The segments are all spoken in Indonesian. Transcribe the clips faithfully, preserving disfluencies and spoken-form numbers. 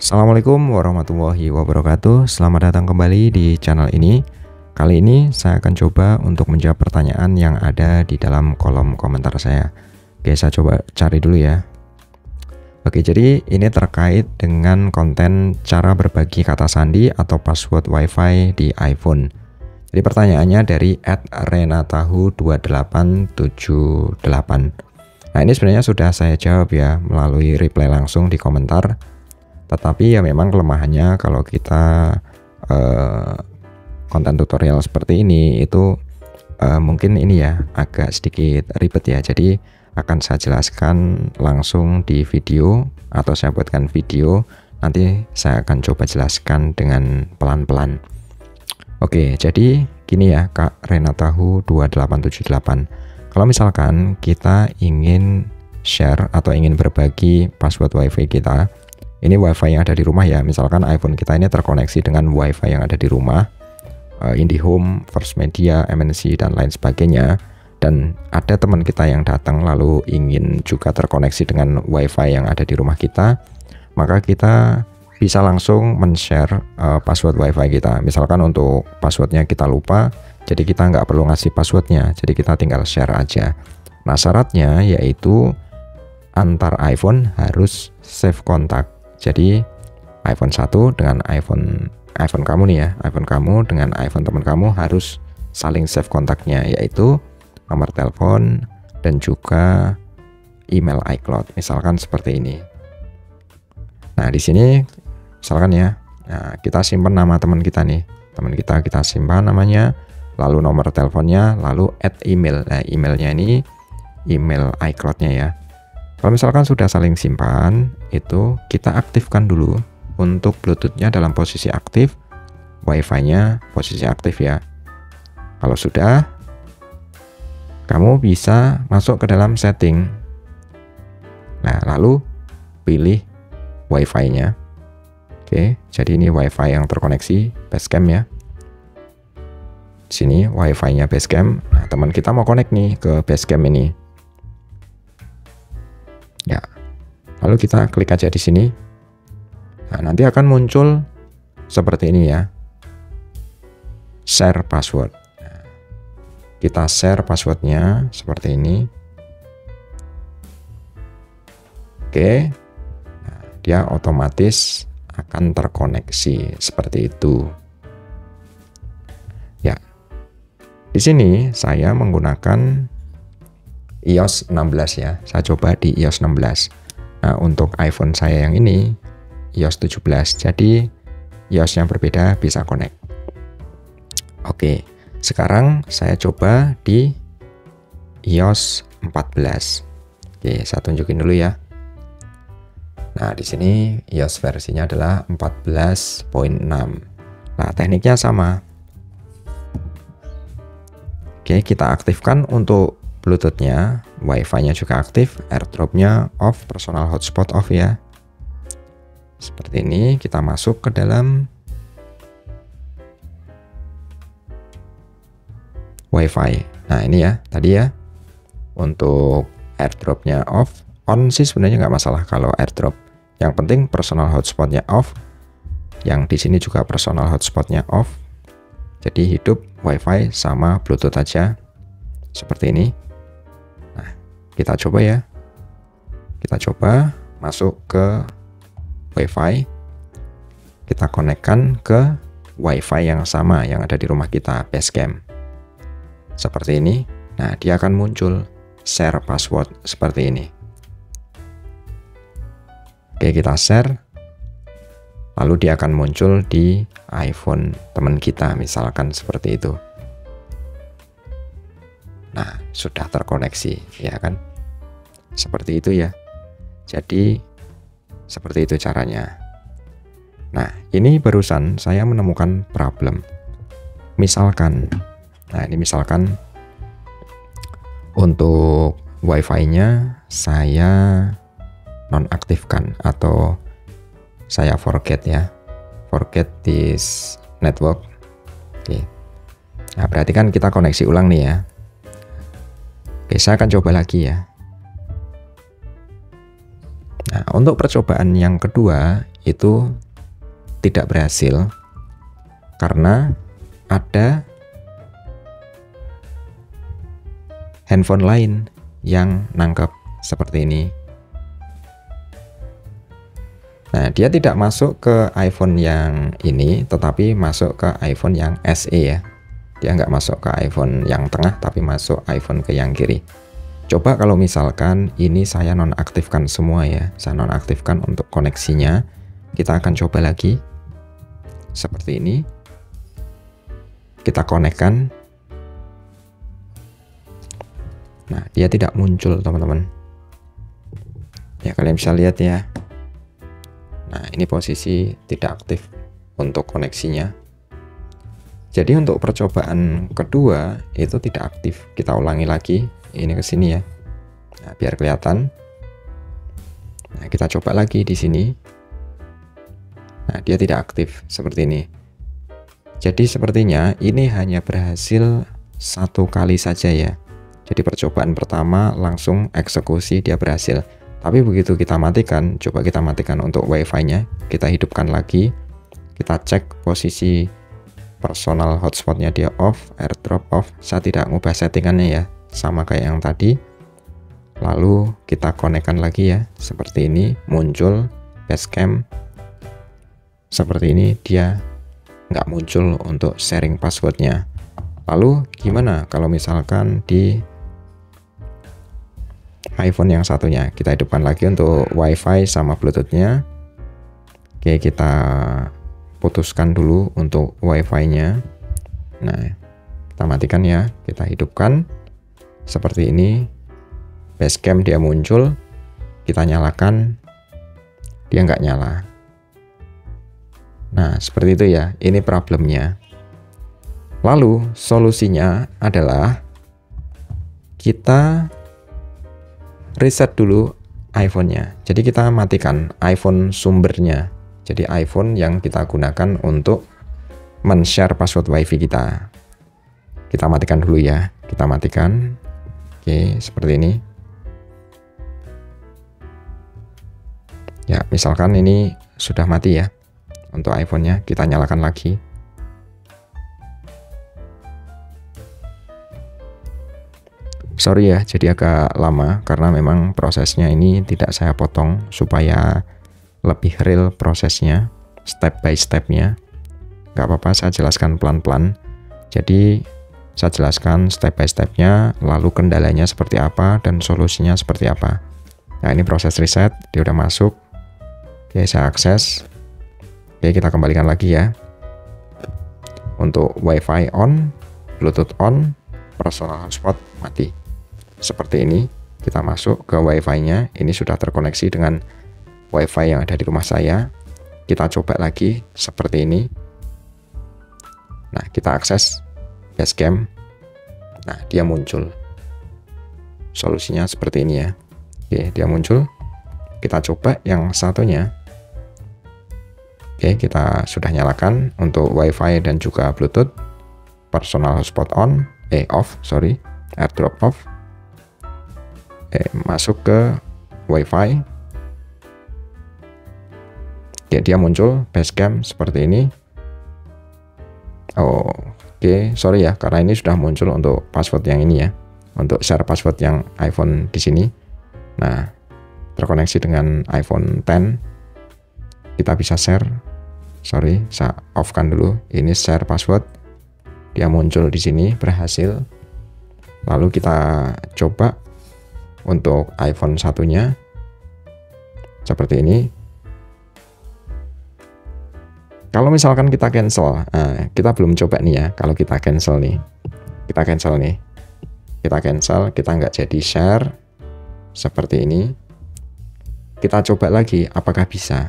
Assalamualaikum warahmatullahi wabarakatuh. Selamat datang kembali di channel ini. Kali ini saya akan coba untuk menjawab pertanyaan yang ada di dalam kolom komentar saya. Oke, saya coba cari dulu ya. Oke, jadi ini terkait dengan konten cara berbagi kata sandi atau password WiFi di iPhone. Jadi pertanyaannya dari et renatahu dua delapan tujuh delapan. Nah, ini sebenarnya sudah saya jawab ya melalui reply langsung di komentar. Tetapi ya memang kelemahannya kalau kita uh, konten tutorial seperti ini itu uh, mungkin ini ya agak sedikit ribet ya. Jadi akan saya jelaskan langsung di video atau saya buatkan video. Nanti saya akan coba jelaskan dengan pelan-pelan. Oke, jadi gini ya Kak Renatahu dua delapan tujuh delapan. Kalau misalkan kita ingin share atau ingin berbagi password WiFi kita, ini WiFi yang ada di rumah ya, misalkan iPhone kita ini terkoneksi dengan WiFi yang ada di rumah, uh, IndiHome, First Media, M N C, dan lain sebagainya. Dan ada teman kita yang datang lalu ingin juga terkoneksi dengan WiFi yang ada di rumah kita, maka kita bisa langsung men-share uh, password WiFi kita. Misalkan untuk passwordnya kita lupa, jadi kita nggak perlu ngasih passwordnya, jadi kita tinggal share aja. Nah, syaratnya yaitu antar iPhone harus save kontak. Jadi iPhone satu dengan iPhone iPhone kamu nih ya, iPhone kamu dengan iPhone teman kamu harus saling save kontaknya, yaitu nomor telepon dan juga email iCloud. Misalkan seperti ini. Nah, di sini misalkan ya, nah, kita simpan nama teman kita nih, teman kita kita simpan namanya, lalu nomor teleponnya, lalu add email. Nah, emailnya ini email iCloud-nya ya. Kalau misalkan sudah saling simpan, itu kita aktifkan dulu untuk Bluetooth-nya dalam posisi aktif, WiFi-nya posisi aktif ya. Kalau sudah, kamu bisa masuk ke dalam setting. Nah, lalu pilih WiFi-nya. Oke, jadi ini WiFi yang terkoneksi Basecamp ya. Di sini WiFi-nya Basecamp. Nah, teman kita mau connect nih ke Basecamp ini. Ya, lalu kita klik aja di sini. Nah, nanti akan muncul seperti ini ya, share password. Nah, kita share passwordnya seperti ini. Oke, nah, dia otomatis akan terkoneksi seperti itu. Ya, di sini saya menggunakan i O S enam belas ya, saya coba di i O S enam belas. Nah, untuk iPhone saya yang ini i O S tujuh belas, jadi i O S yang berbeda bisa connect. Oke, sekarang saya coba di i O S empat belas. Oke, saya tunjukin dulu ya. Nah, di sini i O S versinya adalah empat belas titik enam. Nah, tekniknya sama. Oke, kita aktifkan untuk Bluetooth-nya, WiFi-nya juga aktif, AirDrop-nya off, personal hotspot off ya. Seperti ini, kita masuk ke dalam WiFi. Nah, ini ya, tadi ya, untuk AirDrop-nya off, on sih sebenarnya nggak masalah kalau AirDrop. Yang penting personal hotspot-nya off, yang di sini juga personal hotspot-nya off. Jadi hidup WiFi sama Bluetooth aja, seperti ini. Kita coba ya, kita coba masuk ke WiFi, kita konekkan ke WiFi yang sama yang ada di rumah kita, Basecamp. Seperti ini. Nah, dia akan muncul share password seperti ini. Oke, kita share, lalu dia akan muncul di iPhone teman kita, misalkan seperti itu. Nah, sudah terkoneksi, ya kan? Seperti itu ya. Jadi, seperti itu caranya. Nah, ini barusan saya menemukan problem. Misalkan, nah ini misalkan untuk WiFi-nya saya nonaktifkan atau saya forget ya. Forget this network. Oke. Nah, berarti kan kita koneksi ulang nih ya. Oke, saya akan coba lagi ya. Nah, untuk percobaan yang kedua, itu tidak berhasil karena ada handphone lain yang nangkep seperti ini. Nah, dia tidak masuk ke iPhone yang ini, tetapi masuk ke iPhone yang S E ya. Dia nggak masuk ke iPhone yang tengah, tapi masuk iPhone ke yang kiri. Coba kalau misalkan ini saya nonaktifkan semua ya, saya nonaktifkan untuk koneksinya. Kita akan coba lagi seperti ini. Kita konekkan. Nah, dia tidak muncul teman-teman. Ya, kalian bisa lihat ya. Nah, ini posisi tidak aktif untuk koneksinya. Jadi untuk percobaan kedua itu tidak aktif. Kita ulangi lagi, ini ke sini ya. Nah, biar kelihatan. Nah, kita coba lagi di sini. Nah, dia tidak aktif seperti ini. Jadi sepertinya ini hanya berhasil satu kali saja ya. Jadi percobaan pertama langsung eksekusi, dia berhasil. Tapi begitu kita matikan, coba kita matikan untuk wifi-nya, kita hidupkan lagi, kita cek posisi personal hotspotnya dia off, airdrop off. Saya tidak ngubah settingannya ya, sama kayak yang tadi. Lalu kita konekkan lagi ya, seperti ini, muncul Basecamp. Seperti ini, dia nggak muncul untuk sharing passwordnya. Lalu gimana kalau misalkan di iPhone yang satunya? Kita hidupkan lagi untuk wifi sama bluetoothnya. Oke, kita putuskan dulu untuk wifi-nya. Nah, kita matikan ya, kita hidupkan seperti ini. Basecamp dia muncul, kita nyalakan, dia nggak nyala. Nah, seperti itu ya, ini problemnya. Lalu solusinya adalah kita reset dulu iPhone-nya. Jadi kita matikan iPhone sumbernya. Jadi iPhone yang kita gunakan untuk men-share password WiFi kita. Kita matikan dulu ya. Kita matikan. Oke, seperti ini. Ya, misalkan ini sudah mati ya. Untuk iPhone-nya kita nyalakan lagi. Sorry ya, jadi agak lama karena memang prosesnya ini tidak saya potong supaya lebih real prosesnya, step by stepnya. Gak apa-apa, saya jelaskan pelan-pelan. Jadi saya jelaskan step by stepnya, lalu kendalanya seperti apa dan solusinya seperti apa. Nah, ini proses reset, dia udah masuk. Oke, saya akses. Oke, kita kembalikan lagi ya. Untuk Wi-Fi on, Bluetooth on, personal hotspot mati. Seperti ini, kita masuk ke Wi-Fi-nya. Ini sudah terkoneksi dengan Wi-Fi yang ada di rumah saya. Kita coba lagi seperti ini. Nah, kita akses Basecamp. Nah, dia muncul. Solusinya seperti ini ya. Oke, dia muncul. Kita coba yang satunya. Oke, kita sudah nyalakan untuk Wi-Fi dan juga Bluetooth. Personal hotspot on, eh off, sorry, airdrop off. Eh, masuk ke Wi-Fi. Ya, dia muncul Basecamp seperti ini. Oh, oke, okay. Sorry ya, karena ini sudah muncul untuk password yang ini ya, untuk share password yang iPhone di sini. Nah, terkoneksi dengan iPhone X, kita bisa share. Sorry, saya off-kan dulu. Ini share password. Dia muncul di sini, berhasil. Lalu kita coba untuk iPhone satunya seperti ini. Kalau misalkan kita cancel, nah, kita belum coba nih ya. Kalau kita cancel nih, kita cancel nih, kita cancel, kita nggak jadi share seperti ini. Kita coba lagi, apakah bisa?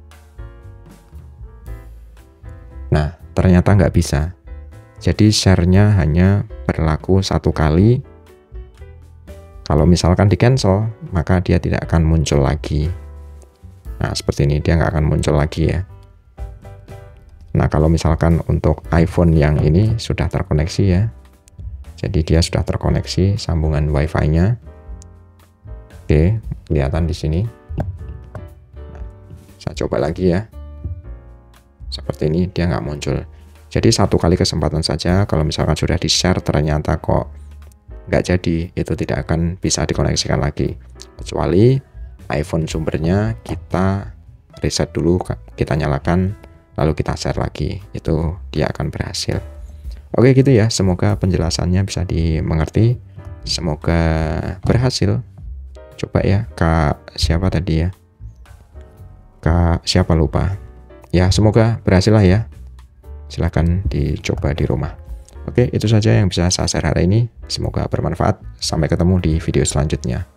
Nah, ternyata nggak bisa. Jadi share-nya hanya berlaku satu kali. Kalau misalkan di cancel, maka dia tidak akan muncul lagi. Nah, seperti ini, dia nggak akan muncul lagi ya. Nah, kalau misalkan untuk iPhone yang ini sudah terkoneksi ya. Jadi dia sudah terkoneksi sambungan Wi-Fi-nya. Oke, kelihatan di sini. Saya coba lagi ya. Seperti ini, dia nggak muncul. Jadi satu kali kesempatan saja. Kalau misalkan sudah di share ternyata kok nggak jadi, itu tidak akan bisa dikoneksikan lagi. Kecuali iPhone sumbernya kita reset dulu, kita nyalakan, lalu kita share lagi. Itu dia akan berhasil. Oke gitu ya, semoga penjelasannya bisa dimengerti. Semoga berhasil. Coba ya, Kak siapa tadi ya? Kak siapa lupa. Ya semoga berhasil lah ya. Silahkan dicoba di rumah. Oke, itu saja yang bisa saya share hari ini. Semoga bermanfaat. Sampai ketemu di video selanjutnya.